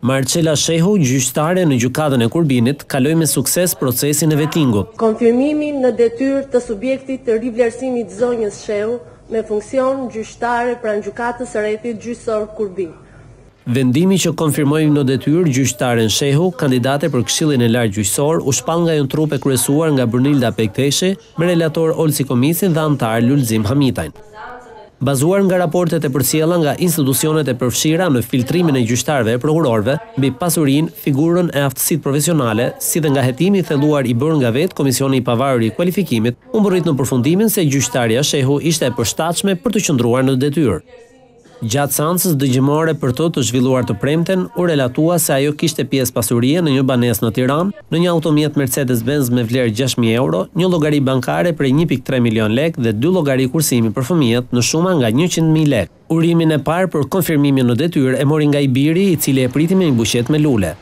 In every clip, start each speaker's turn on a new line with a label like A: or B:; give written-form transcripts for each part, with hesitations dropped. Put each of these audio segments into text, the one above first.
A: Marcela Shehu, gjyqtare në gjykatën e Kurbinit, kaloi me sukses procesin e vettingut.
B: Konfirmimi në detyrë të subjektit të rivlerësimit zonjës Shehu me funksion gjyqtare pranë gjykatës së rrethit gjyqësor Kurbin.
A: Vendimi që konfirmoi në detyrë gjyqtaren Shehu, kandidate për Këshillin e Lartë Gjyqësor, u shpall nga një trup e kryesuar nga Brynilda Pekteshi, me relator Olsi Komisin dhe antar Lulzim Hamitajn. Bazuar nga raportet e përcjella nga institucionet e përfshira në filtrimin e gjyqtarëve e prokurorëve, mbi pasurinë, figurën e aftësitë profesionale, si dhe nga hetimi i thelluar i bërë nga vetë Komisioni i Pavarur i Kualifikimit, u mburrit në përfundimin se gjyqtarja Shehu ishte e përshtatshme për të qëndruar në detyrë. Gjatë seancës dëgjimore për të zhvilluar të premten, u relatua se ajo kishte pjesë pasurie në një banesë në Tiranë, në një automjet Mercedes-Benz me vlerë 6.000 euro, një llogari bankare prej 1.3 milion lek dhe 2 llogari kursimi për fëmijët në shuma nga 100.000 lek. Urimin e parë për konfirmimin në detyrë e mori nga i biri, i cili e priti me një buqet me lule.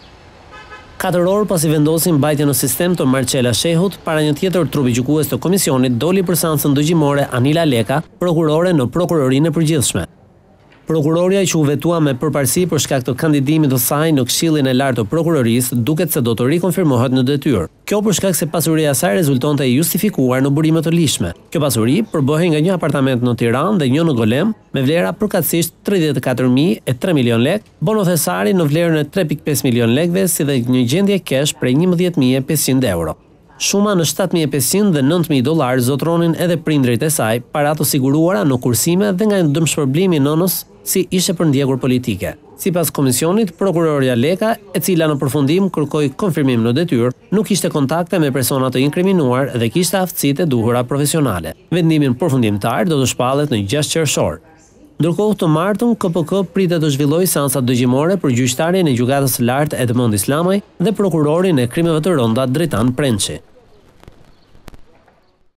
A: 4 orë pasi vendosin mbajtjen në sistem të Marcela Shehut, para një tjetër trupi gjykues të komisionit doli për seancën dëgjimore Anila Leka, prokurore në prokurorinë e përgjithshme. Prokuroria që u vetua me përparësi për shkak të kandidimit të saj në Këshillin e Lartë të Prokurorisë duket se do të rikonfirmohet në detyrë. Kjo për shkak se pasuria e saj rezultonte e justifikuar në burime të lishme. Kjo pasuri përbohej nga një apartament në Tiranë dhe një në Golem, me vlera përkatësisht 34.003 milion lek, bono thesari në vlerën e 3.5 milion lekve, si dhe një gjendje kesh prej 11.500 euro. Shuma në 7.500 dhe 9.000 dolar zotronin edhe prindrit e saj, para të siguruara në kursime dhe nga dëmshpërblimi i nënës si ishte për ndjekur politike. Sipas komisionit, prokuroria Leka, e cila në përfundim kërkoi konfirmim në detyrë, nuk kishte kontakte me persona të inkriminuar dhe kishte aftësitë e duhura profesionale. Vendimin përfundimtar do të shpallet në 6 qershor. Ndërkohë të martën, KPK pritet të zhvillojë seanca dëgjimore për gjyqtarin e Gjykatës së Lartë Edmond Islamaj dhe prokurorin e krimeve të rënda Dritan Prençi.